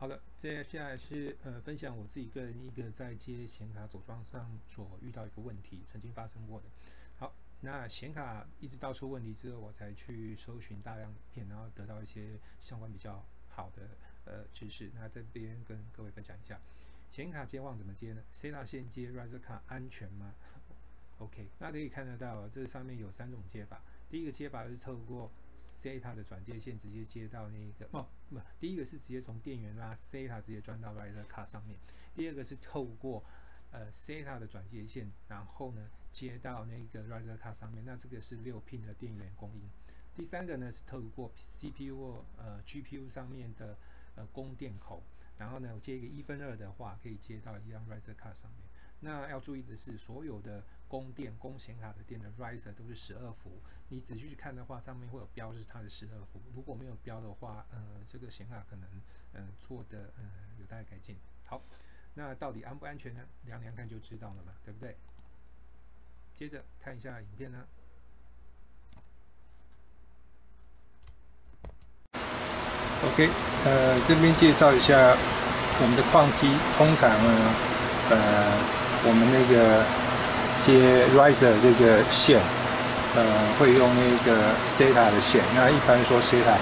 好的，接下来是分享我自己个人一个在接显卡组装上所遇到一个问题，曾经发生过的。好，那显卡一直到出问题之后，我才去搜寻大量影片，然后得到一些相关比较好的知识。那这边跟各位分享一下，显卡接网怎么接呢？SATA 线接 Riser 卡安全吗？OK， 那可以看得到，这上面有3种接法。第一个接法是透过 SATA 的转接线直接接到那个第一个是直接从电源拉 SATA 直接转到 Riser 卡上面。第二个是透过SATA 的转接线，然后呢接到那个 Riser 卡上面。那这个是6pin 的电源供应。第三个呢是透过 CPU 或GPU 上面的供电口，然后呢我接一个1/2的话，可以接到一样 Riser 卡上面。那要注意的是，所有的供显卡的电的 Riser 都是12伏。你仔细去看的话，上面会有标示它是12伏。如果没有标的话，这个显卡可能做的有待改进。好，那到底安不安全呢？量量看就知道了嘛，对不对？接着看一下影片呢。OK， 这边介绍一下我们的矿机。通常呢，我们那个接 Riser 这个线，会用那个 SATA 的线。那一般说 SATA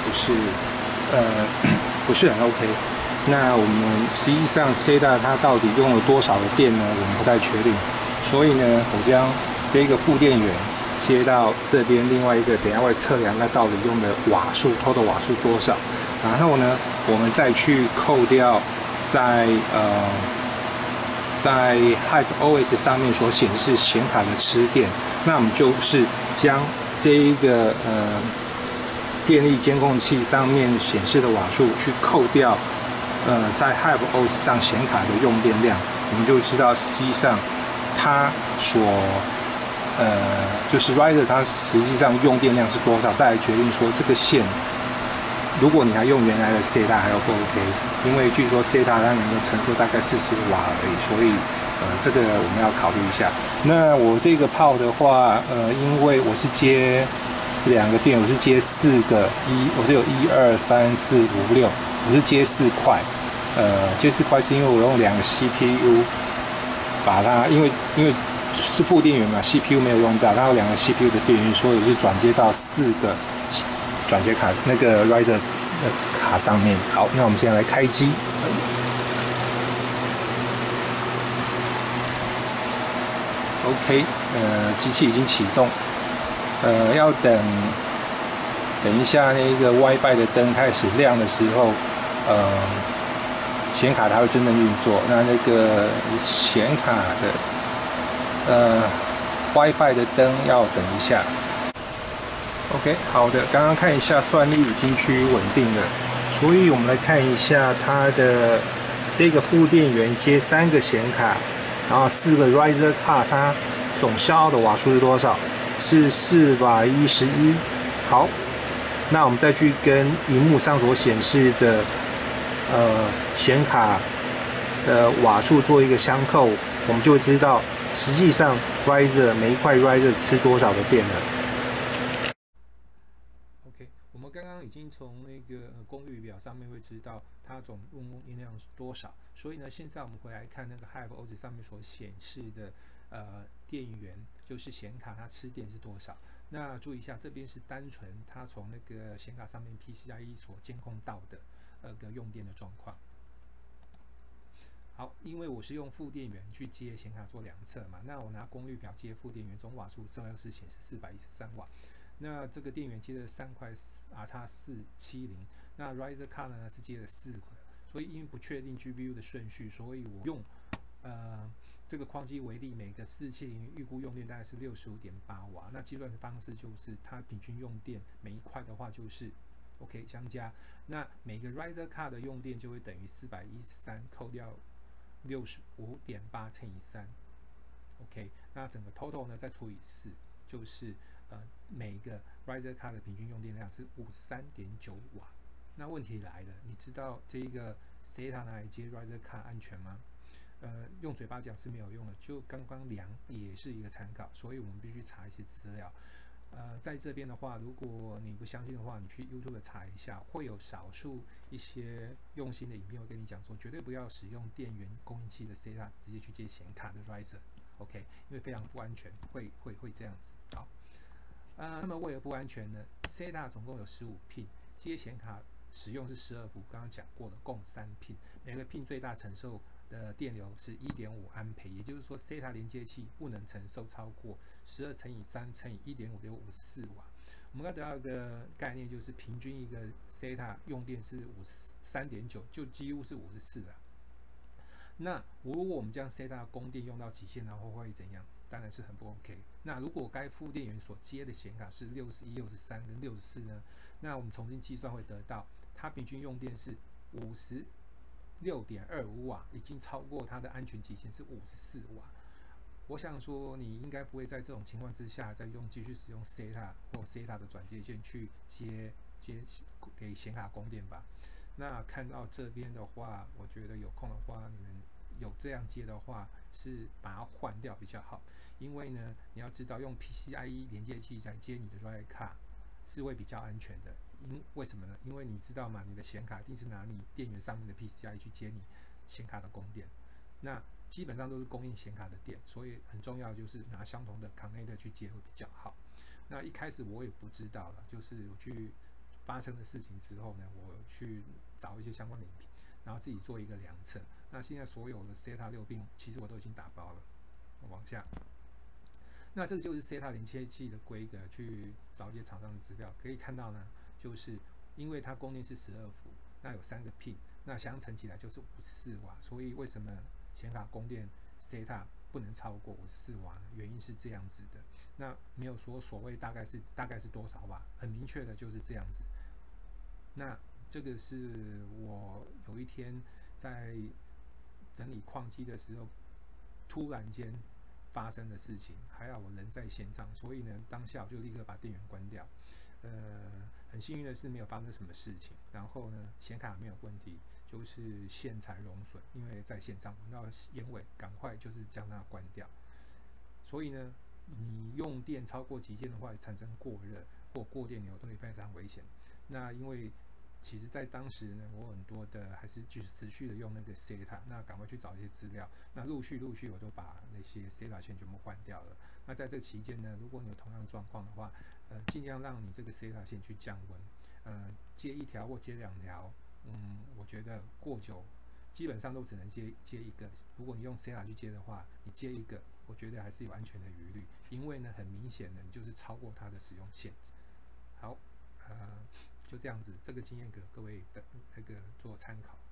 不是很 OK。那我们实际上 SATA 它到底用了多少的电呢？我们不太确定。所以呢，我将这个负电源接到这边，另外一个等一下会测量它到底用的瓦数，total瓦数多少。然后呢，我们再去扣掉在HyperOS 上面所显示显卡的吃电，那我们就是将这一个电力监控器上面显示的瓦数去扣掉在 HyperOS 上显卡的用电量，我们就知道实际上它所就是 Riser 它实际上用电量是多少，再来决定说这个线。如果你还用原来的 SATA 还 不 OK， 因为据说 SATA 它能够承受大概45瓦而已，所以这个我们要考虑一下。那我这个炮的话，因为我是接2个电，我是接4个我这有1、2、3、4、5、6，我是接4块。接4块是因为我用2个 CPU 把它，因为是负电源嘛 ，CPU 没有用到，它有2个 CPU 的电源，所以是转接到4个。转接卡那个 Riser 卡上面。好，那我们现在来开机。OK， 机器已经启动。要等一下那个 WiFi 的灯开始亮的时候，显卡它会真正运作。那个显卡的WiFi 的灯要等一下。OK， 好的，刚刚看一下算力已经趋于稳定了，所以我们来看一下它的这个负电源接3个显卡，然后4个 Riser 卡，它总消耗的瓦数是多少？是411。好，那我们再去跟荧幕上所显示的显卡的瓦数做一个相扣，我们就会知道实际上 Riser 每一块 Riser 吃多少的电了。我们刚刚已经从那个功率表上面会知道它总用电量是多少，所以呢，现在我们回来看那个 HyperOS 上面所显示的电源，就是显卡它吃电是多少。那注意一下，这边是单纯它从那个显卡上面 PCIe 所监控到的用电的状况。好，因为我是用负电源去接显卡做量测嘛，那我拿功率表接负电源，总瓦数照样是显示413瓦。那这个电源接了3块 RX470，那 Riser 卡呢是接了4块，所以因为不确定 GPU 的顺序，所以我用这个框机为例，每个470预估用电大概是65.8瓦。那计算的方式就是它平均用电每一块的话就是 OK 相加，那每个 Riser 卡的用电就会等于413扣掉65.8乘以3。OK， 那整个 total 呢再除以4，就是每个 Riser 卡的平均用电量是53.9瓦。那问题来了，你知道这个 SATA 拿来接 Riser 卡安全吗？用嘴巴讲是没有用的，就刚刚量也是一个参考，所以我们必须查一些资料。 在这边的话，如果你不相信的话，你去 YouTube 查一下，会有少数一些用心的影片会跟你讲说，绝对不要使用电源供应器的 SATA 直接去接显卡的 riser，OK，因为非常不安全，会这样子。好，那么为了不安全呢 ，SATA 总共有15 pin， 接显卡使用是12伏，刚刚讲过的，共3 pin， 每个 pin 最大承受的电流是 1.5 安培，也就是说 SATA 连接器不能承受超过12乘以3乘以 1.5就54瓦。我们要得到一个概念，就是平均一个 SATA 用电是53.9，就几乎是54了。那如果我们将 SATA 供电用到极限，然后会怎样？当然是很不 OK。那如果该副电源所接的显卡是61、63跟64呢？那我们重新计算会得到，它平均用电是56.25瓦，已经超过它的安全极限是54瓦。我想说，你应该不会在这种情况之下再继续使用 SATA 或 SATA 的转接线去接给显卡供电吧。那看到这边的话，我觉得有空的话，你们有这样接的话，是把它换掉比较好。因为呢，你要知道用 PCIe 连接器来接你的 RISC 卡是会比较安全的。为什么呢？因为你知道嘛，你的显卡一定是拿你电源上面的 PCIe 去接你显卡的供电。那基本上都是供应显卡的电，所以很重要就是拿相同的 connector 去接会比较好。那一开始我也不知道了，就是我去发生的事情之后呢，我去找一些相关的影片，然后自己做一个量测。那现在所有的 SATA 6 pin 其实我都已经打包了。往下，那这个就是 SATA 连接器的规格，去找一些厂商的资料，可以看到呢，就是因为它供电是12伏，那有3个 pin， 那相乘起来就是54瓦，所以为什么显卡供电 SATA 不能超过54瓦呢？原因是这样子的。那没有说所谓大概是多少瓦，很明确的就是这样子。那这个是我有一天在整理矿机的时候，突然间发生的事情，还好我人在现场，所以呢，当下我就立刻把电源关掉。很幸运的是没有发生什么事情，然后呢，显卡没有问题，就是线材熔损，因为在现场闻到烟味，赶快就是将它关掉。所以呢，你用电超过极限的话，产生过热或过电流都会非常危险。那因为其实在当时呢，我很多的还是继续持续的用那个 SATA， 那赶快去找一些资料，那陆续我都把那些 SATA 线全部换掉了。那在这期间呢，如果你有同样状况的话，尽量让你这个 SATA 线去降温，接1条或接2条，我觉得过久基本上都只能接一个。如果你用 SATA 去接的话，你接一个，我觉得还是有安全的疑虑，因为呢，很明显的你就是超过它的使用限制。好，就这样子，这个经验给各位的那个做参考。